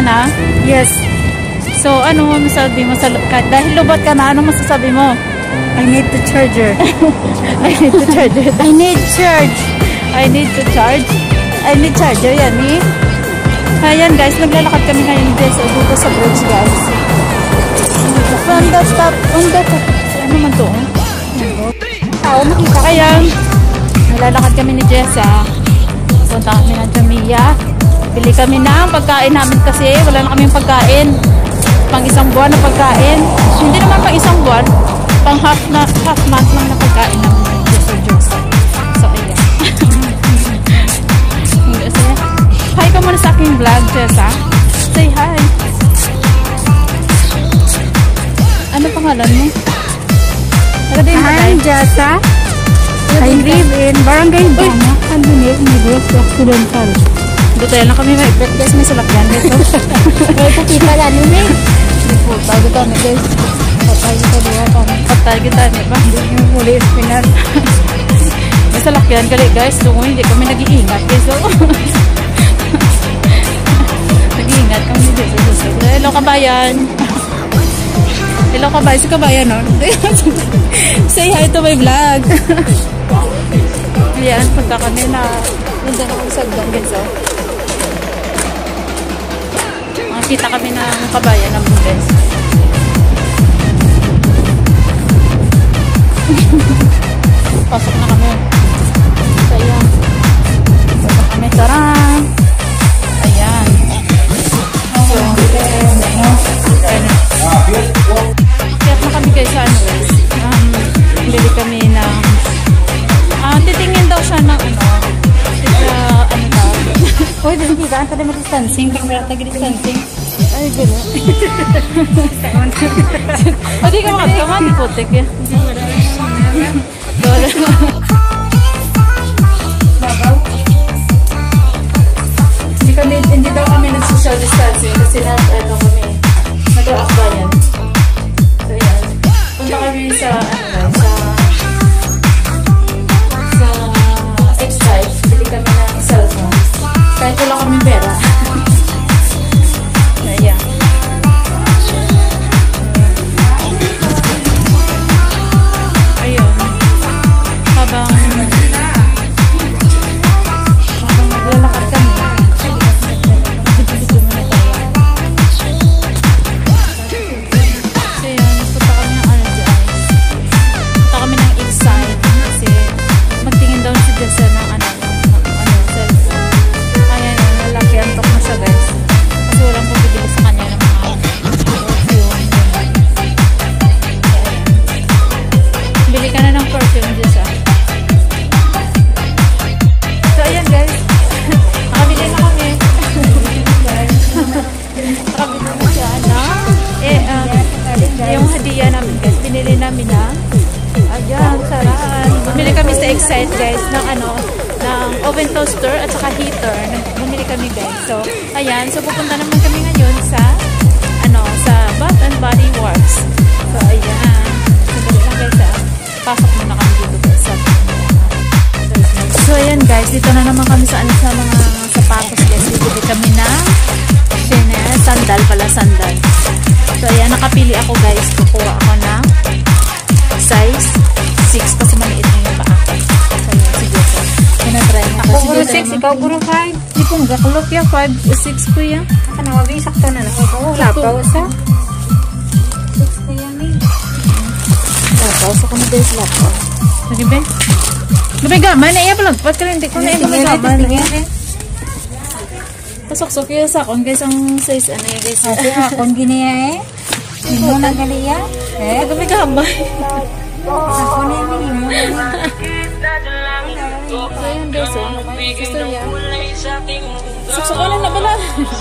na? Yes. So, ano mo masasabi mo? Dahil lubot ka na, ano masasabi mo? I need the charger. I need to charge it. I need charge. I need to charge. I need charger yan eh. Ayan guys, naglalakad kami ngayon guys. Dito sa bridge guys. On the top. Ano man to? Tao, makita. Ayan. Naglalakad kami ni Jessa. Punta kami ng Jamia. Bili kami ng pagkain namin kasi wala na kaming pagkain. Pang isang buwan na pagkain. Hindi naman pang isang buwan. Pang half month lang na pagkain namin. So, ayan. Hi ka muna sa aking vlog, Jessa. Say hi. Ano pangalan mo? I'm Jessa. I live in Barangay Banga, Candinet, Negros, Occidental. Dito lang kami may guys, may salakyan dito. May pupita lang yun eh. Puta, dito kami guys. Patay kita niya ba? Hindi yung muli spinan. May salakyan kali guys. So, hindi kami nag-iingat guys. So, nag-iingat kami dito. Hello kabayan. Hello kabayan. Si kabayan no? Say hi to my vlog. Ayan, punta kami na nandun ako sa sagdang guys. So, makikita kami ng kabayan ng Budes. Pasok na kami. So, ayan. Pasok kami. Tarang! Ayan. So, kaya na kami guys sa ano guys. Bili kami ng titingin daw siya ng ano daw. Uy, hindi ka. Ang kada mag-distancing. Kamera tag-distancing. Ay, gano'n. O, di ka makagkama. Di putik yan. Hindi daw kami nag-social distancing kasi ano kami. Nag-aakbayan. So, yan. Punta kami sa Excite. Bili kami ng cellphone. Kahit wala kami pera. Ayan. Ayun. Habang naglalakad kami. Video-video muna tayo. So yun, punta kami ng guys. Punta kami ng Excite. Kasi magtingin daw si Jessa ng cellphone. Ayan, lalaki antok na siya guys. Kasi walang pabibili sa kanya ng mga perfume. Bili ka na ng perfume, Jessa. So ayan guys. Nakabili na kami. Nakabili na siya na yung hadiah namin guys. Binili namin na ayan, saran. Bumili kami sa Excite guys ng ng oven toaster at saka heater. Bumili kami guys. So, ayan. So, pupunta naman kami ngayon sa sa Bath and Body Works. So, ayan. Sandali lang guys pasok muna kami dito guys. So, ayan guys. Dito na naman kami sa mga sapatos guys. Bibili kami ng sandal pala, sandal. So, ayan. Nakapili ako guys. Kukuha ako ng size 6 kasi maliit na yung paa ko. So, ayan. Sige po. Pinatry na. Ako guro 6, ikaw guro 5. Di po nga kulok yan. 5, 6 po yan. Aka na, sakto na lang. Ikaw, lapaw sa 6 ko yan eh. Lapaw sa kami guys, lapaw. Sige ba? Gabay gaman, naiya pa lang. Ba't ka rin, hindi ko na yung gabay gaman. Pasok-sok yun sa akong guys, ang size ano yun guys. Kasi akong giniya eh. Hindi mo na galiya. Gabay gaman. Ako na yung minimo. Ayan guys, gusto yan. Pasok-sokan na pala.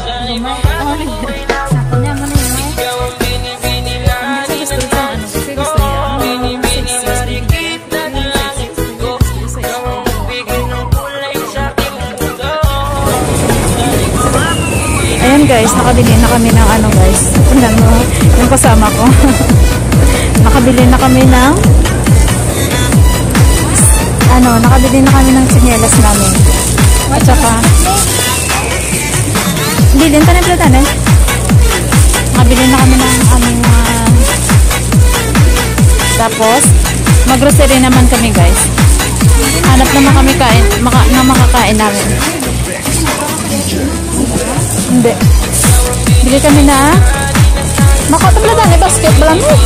Ako na mo na yun eh. Hindi siya gusto sa kasi gusto niya. Ayan guys, nakabili na kami ng guys. Yung kasama ko. Nakabili na kami ng nakabili na kami ng tsinelas namin. At saka hindi din tanim platan eh. Nakabili na kami ng aming tapos mag-grocery naman kami guys. Hanap naman kami na makakain namin. Hindi. Bili kami na makatabladan basket balang mo.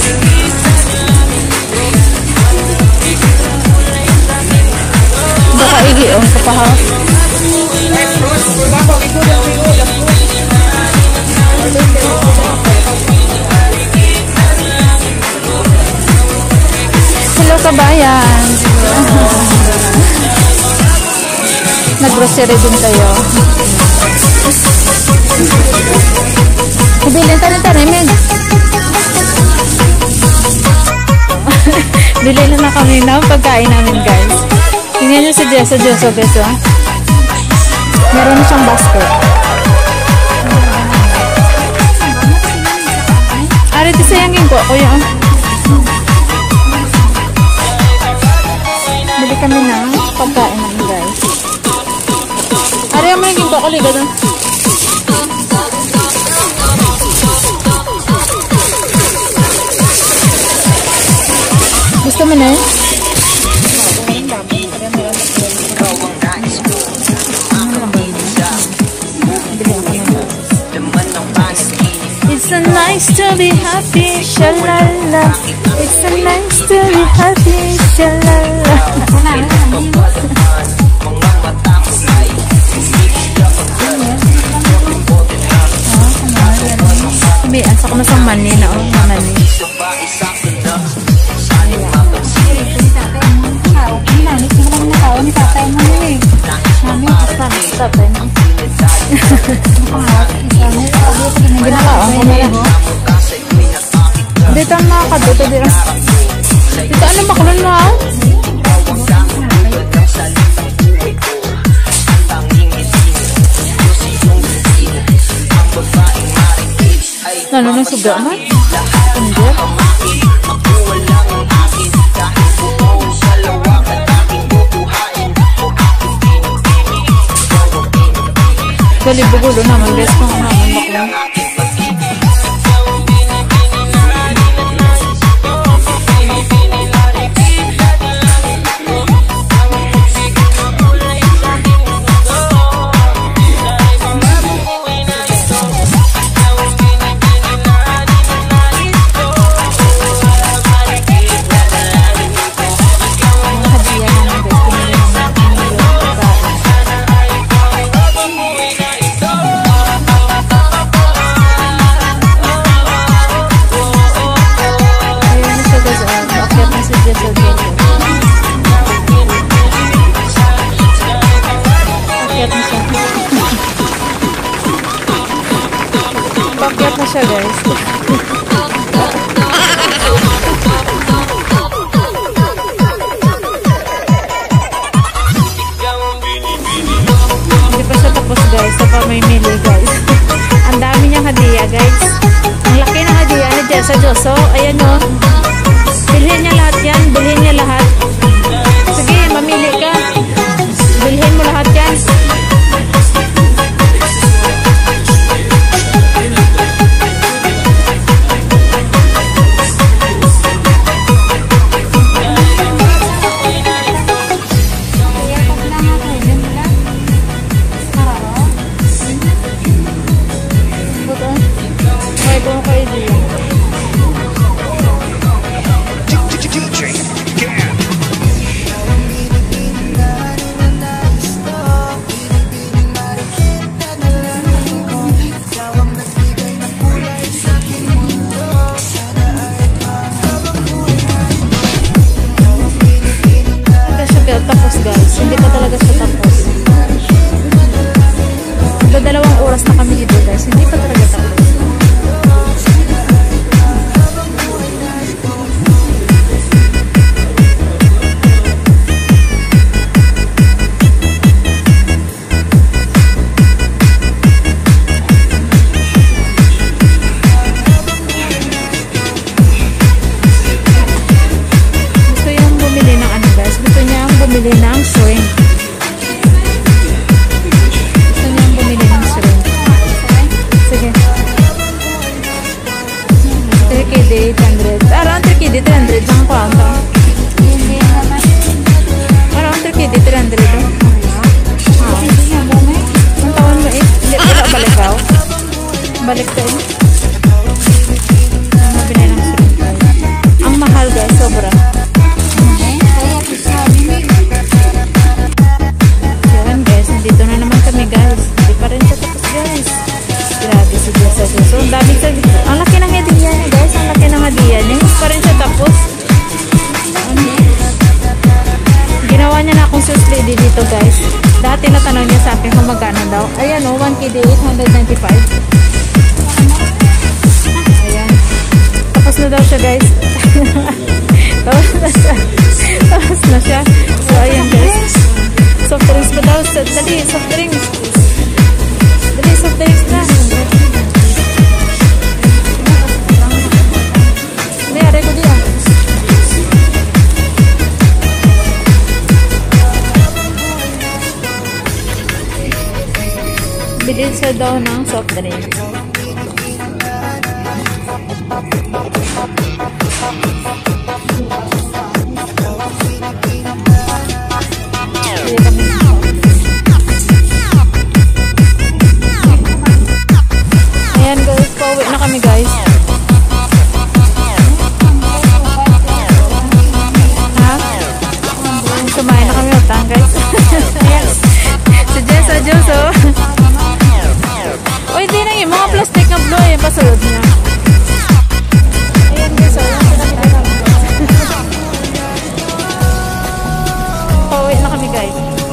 Baka igiong sa pahas. Hello kabayan. Nag-grocery din tayo. Bilhin tayo men. Bilhin na kami ng pagkain namin guys. Tingnan nyo si Jeso guys oh. Meron na siyang basket. Ari ti sayangin ko kuya. Bili kami na pagkain namin guys. Ari ang mayagin ko kuliga doon. Gusto mo na eh? It's so nice to be happy, shalala. It's so nice to be happy, shalala. Sabi, asa ko na sa mani na oh, mani. Dito ang mga kadoto dito. Dito ano makulon mo ah? Ano nang suga man? Hindi. Dali bugulo naman guys kung naman makulon. Pakyat na siya guys. Hindi pa siya tapos guys sa pamimili guys. Ang dami niyang hadiah guys. Ang laki ng hadiah ni Jessa Joso. Ayan o. Bilhin niya lahat yan. Bilhin niya lahat. Sige, mamili ka. Bilhin mo lahat yan. Tapos guys, hindi pa talaga siya tapos. Dalawang oras na kami dito guys, hindi pa talaga tapos. 3KD 800. Around 3KD 300 lang ko ang to. Around 3KD 300 to. Ang taon mo eh. Hindi pala balik ako. Balik tayo. Mabinay ng surintay. Ang mahal guys, sobra. Yan guys, nandito na naman kami guys. Hindi pa rin siya tapos guys. Grabe si Diyos. So, ang laki ng hadiah niya guys. Ang laki ng hadiah niya. Hindi pa rin siya tapos. Ginawa niya na akong sus lady dito guys. Dati natanong niya sa akin kung magkano daw. Ayan o, 1KD 895. Ayan. Tapos na daw siya guys. Tapos na siya. Tapos na siya. So, ayan guys. Soft drinks pa daw. Dali, soft drinks. Dali, soft drinks na. Mayari ko diyan. Bilhin siya daw ng soft drinks. Ayan guys, pauwi na kami guys. Ha? Sumayin na kami utang guys. Ayan. Si Jess, adios oh. O hindi na yun, mga plastic na blue yung pasulod niya. Ayan guys, oh. Pauwi na kami guys.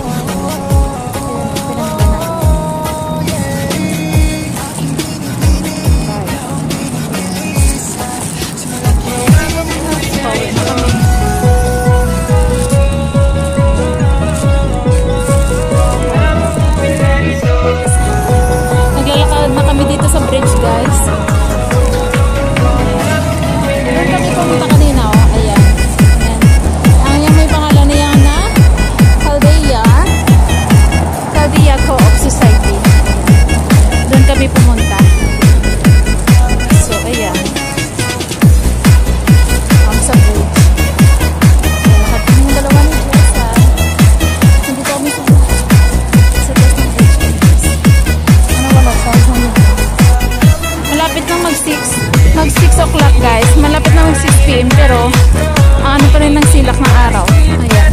Naglalakad na kami dito sa bridge guys. Doon kami pumunta kanina oh. Ayan. Ayan. Ang may pangalan niya na Caldea Co-op Society. Doon kami pumunta. So ayan. Ang sa bridge. Nalakad kami yung dalawa ni Jessa. Hindi kami sa taas ng bridge. Malapit nang mag 6 o'clock guys. Malapit na mag 6 PM pero ano pa rin ng silak ng araw. Ayan.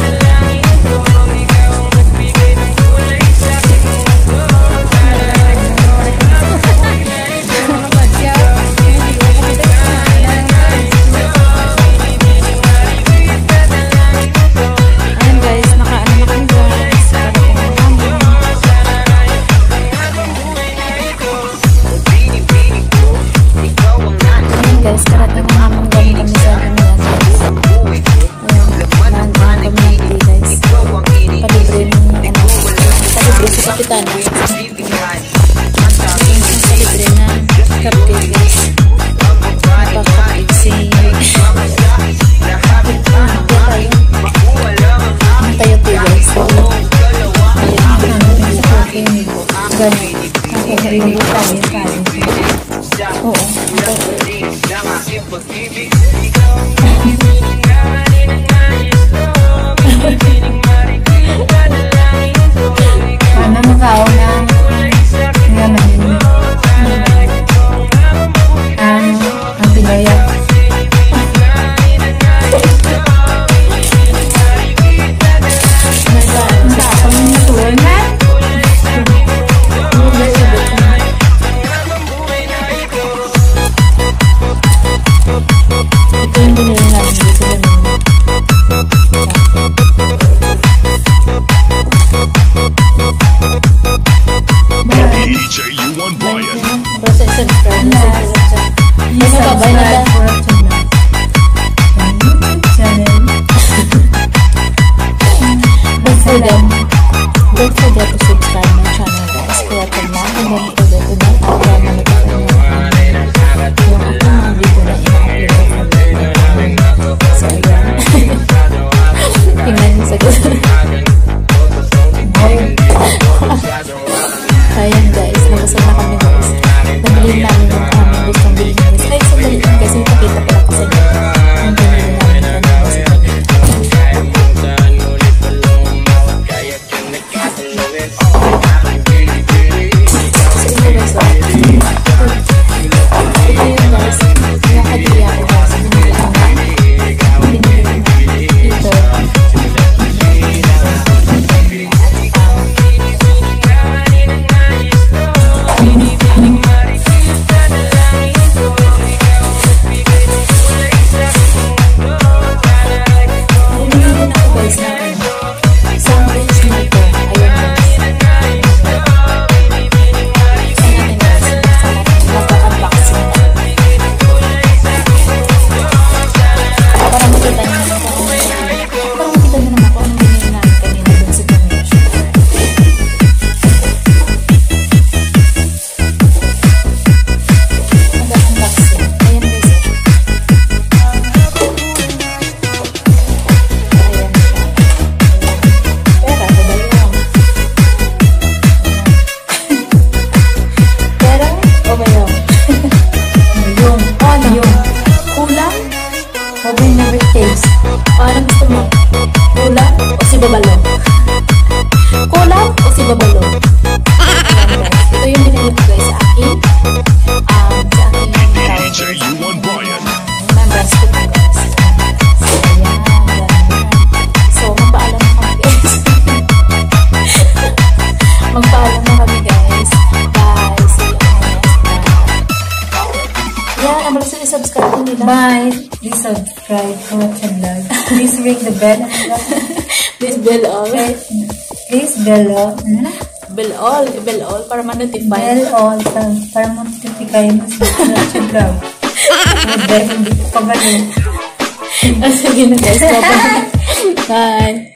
Ayan guys, nakaano na kami guys. Guys, karating na naman kami sa kanila guys. Ayan, nandun kami guys. Palibre sa kapitan. Palibre na cupcake guys. Napaka-cupcake si ang tayo po guys. Ganyan. Nakakarinig tayo yung kanin. Oo. Ano mo kao na ang pinaya. Ito yung binili namin dito DJ U1 Brian. Basta subscribe na sa babay na lang. Don't forget to subscribe my channel guys. Kaya pag na-comment ko dito na para na-notify yung aking video na i-upload. So ayan. Tingnan niyo sa gusto. Ayan guys, nabusog na kami guys. Nabili namin yung aming gustong bilhin guys. Ay, sandali lang guys, ipakita pala sila subscribe nila. Bye. Please subscribe to Watch and Vlog. Please ring the bell. Please bell all. Please bell all. Bell all para ma-notify. Bell all. Para ma-notify mo sa Watch and Vlog. Dahil hindi ko pa ba Sige na guys. Bye. Bye.